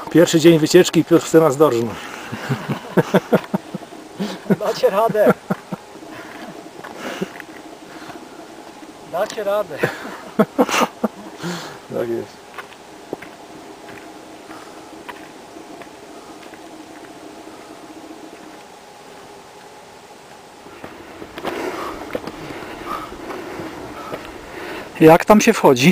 Pierwszy dzień wycieczki, Piotr chce nas dorżnąć. Dacie radę. Dacie radę. Tak jest. Jak tam się wchodzi?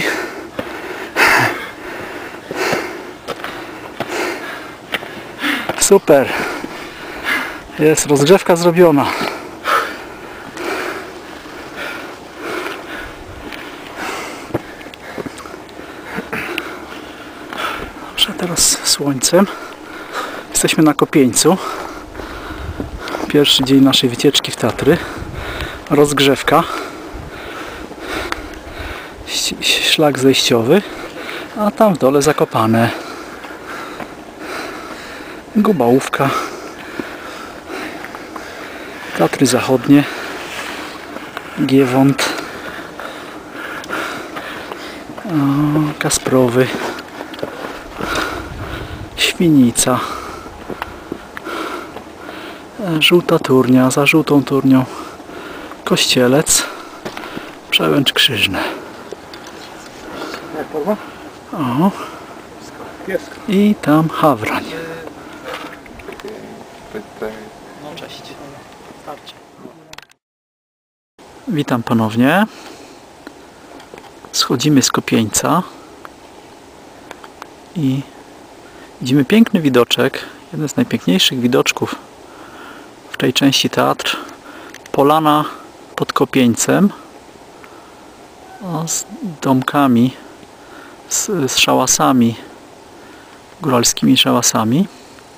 Super. Jest rozgrzewka zrobiona. Dobrze, teraz słońcem. Jesteśmy na Kopieńcu. Pierwszy dzień naszej wycieczki w Tatry. Rozgrzewka. Szlak zejściowy, a tam w dole Zakopane. Gubałówka. Tatry Zachodnie. Giewont. Kasprowy. Świnica. Żółta Turnia. Za Żółtą Turnią Kościelec. Przełęcz Krzyżne. O. I tam Hawrań. No cześć. Starczy. Witam ponownie. Schodzimy z Kopieńca i widzimy piękny widoczek. Jeden z najpiękniejszych widoczków w tej części Tatr. Polana pod Kopieńcem. Z domkami, z szałasami, góralskimi szałasami.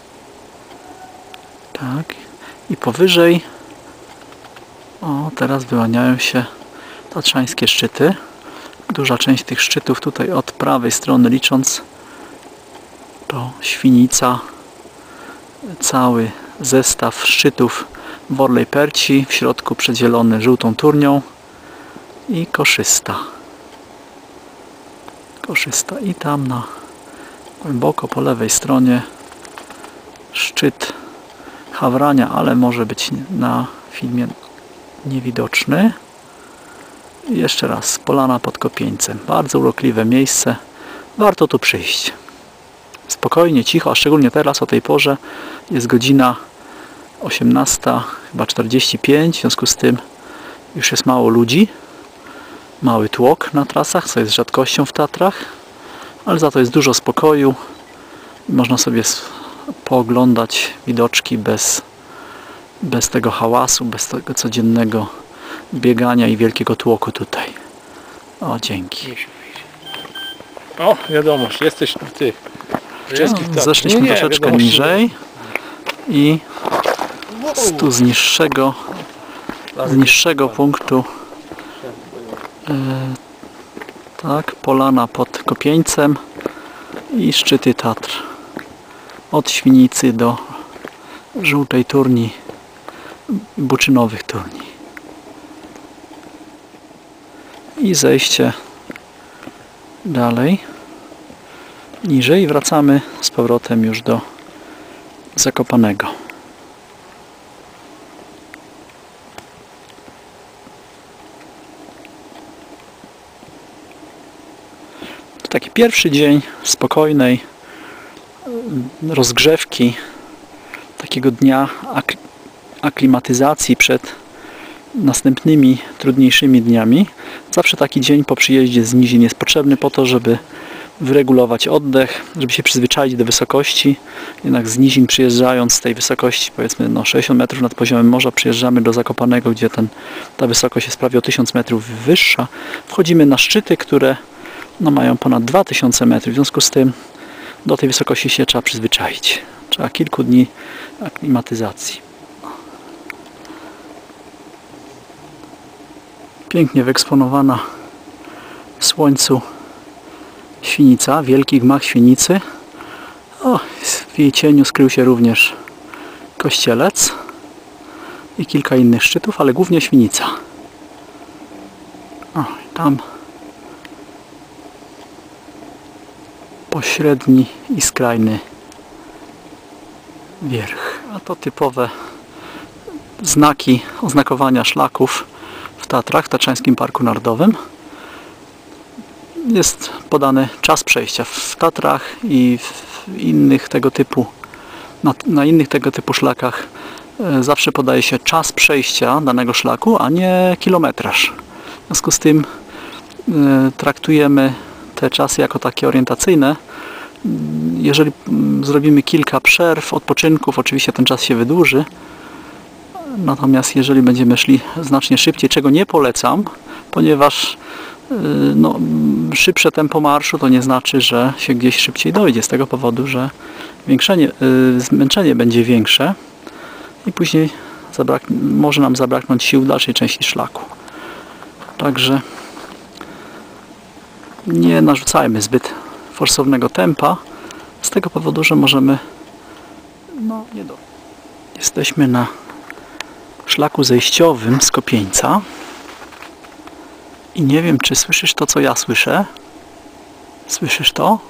Tak. I powyżej teraz wyłaniają się tatrzańskie szczyty. Duża część tych szczytów tutaj od prawej strony licząc to Świnica. Cały zestaw szczytów w Orlej Perci, w środku przedzielony Żółtą Turnią i Koszysta. I tam na głęboko po lewej stronie szczyt Hawrania, ale może być na filmie niewidoczny. I jeszcze raz, Polana pod Kopieńcem. Bardzo urokliwe miejsce. Warto tu przyjść. Spokojnie, cicho, a szczególnie teraz o tej porze jest godzina 18, chyba 45, w związku z tym już jest mało ludzi. Mały tłok na trasach, co jest rzadkością w Tatrach, ale za to jest dużo spokoju. Można sobie pooglądać widoczki bez tego hałasu, bez tego codziennego biegania i wielkiego tłoku tutaj. O, dzięki. O, wiadomość, jesteś ty. Zeszliśmy troszeczkę niżej i tu z niższego punktu tak, Polana pod Kopieńcem i szczyty Tatr. Od Świnicy do Żółtej Turni, Buczynowych Turni. I zejście dalej, niżej, wracamy z powrotem już do Zakopanego. To taki pierwszy dzień spokojnej rozgrzewki, takiego dnia aklimatyzacji przed następnymi trudniejszymi dniami. Zawsze taki dzień po przyjeździe z nizin jest potrzebny po to, żeby wyregulować oddech, żeby się przyzwyczaić do wysokości. Jednak z nizin przyjeżdżając z tej wysokości, powiedzmy 60 metrów nad poziomem morza, przyjeżdżamy do Zakopanego, gdzie ta wysokość jest prawie o 1000 metrów wyższa. Wchodzimy na szczyty, które mają ponad 2000 metrów. W związku z tym do tej wysokości się trzeba przyzwyczaić. Trzeba kilku dni aklimatyzacji. Pięknie wyeksponowana w słońcu Świnica, wielki gmach Świnicy. W jej cieniu skrył się również Kościelec i kilka innych szczytów, ale głównie Świnica. I tam pośredni i skrajny wierch. A to typowe znaki oznakowania szlaków w Tatrach, w Tatrzańskim Parku Narodowym. Jest podany czas przejścia w Tatrach i w innych tego typu, na innych tego typu szlakach zawsze podaje się czas przejścia danego szlaku, a nie kilometraż. W związku z tym traktujemy te czasy jako takie orientacyjne. Jeżeli zrobimy kilka przerw, odpoczynków, oczywiście ten czas się wydłuży. Natomiast jeżeli będziemy szli znacznie szybciej, czego nie polecam, ponieważ no, szybsze tempo marszu to nie znaczy, że się gdzieś szybciej dojdzie, z tego powodu, że zmęczenie będzie większe i później może nam zabraknąć sił w dalszej części szlaku. Także nie narzucajmy zbyt forsownego tempa, z tego powodu, że możemy nie do. Jesteśmy na szlaku zejściowym z Kopieńca i nie wiem, czy słyszysz to, co ja słyszę. Słyszysz to?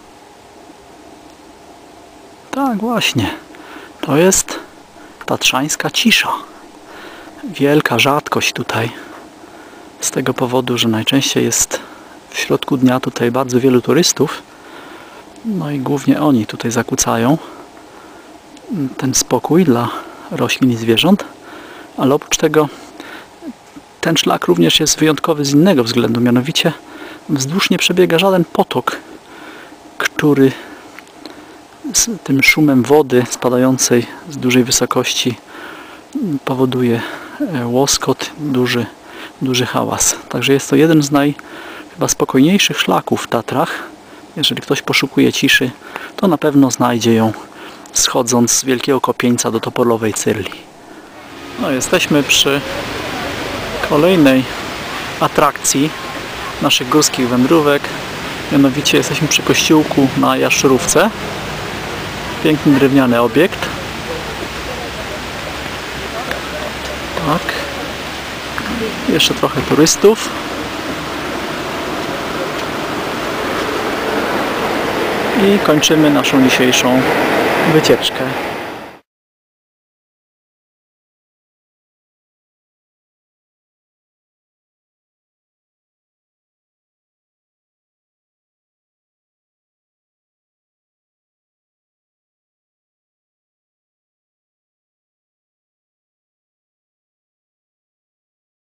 Tak, właśnie. To jest tatrzańska cisza. Wielka rzadkość tutaj. Z tego powodu, że najczęściej jest w środku dnia tutaj bardzo wielu turystów. No i głównie oni tutaj zakłócają ten spokój dla roślin i zwierząt. Ale oprócz tego ten szlak również jest wyjątkowy z innego względu. Mianowicie wzdłuż nie przebiega żaden potok, który z tym szumem wody spadającej z dużej wysokości powoduje łoskot, duży hałas. Także jest to jeden z chyba spokojniejszych szlaków w Tatrach. Jeżeli ktoś poszukuje ciszy, to na pewno znajdzie ją schodząc z Wielkiego Kopieńca do Toporlowej Cyrli. No, jesteśmy przy kolejnej atrakcji naszych górskich wędrówek. Mianowicie jesteśmy przy kościółku na Jaszczurówce. Piękny drewniany obiekt. Tak. Jeszcze trochę turystów. I kończymy naszą dzisiejszą wycieczkę.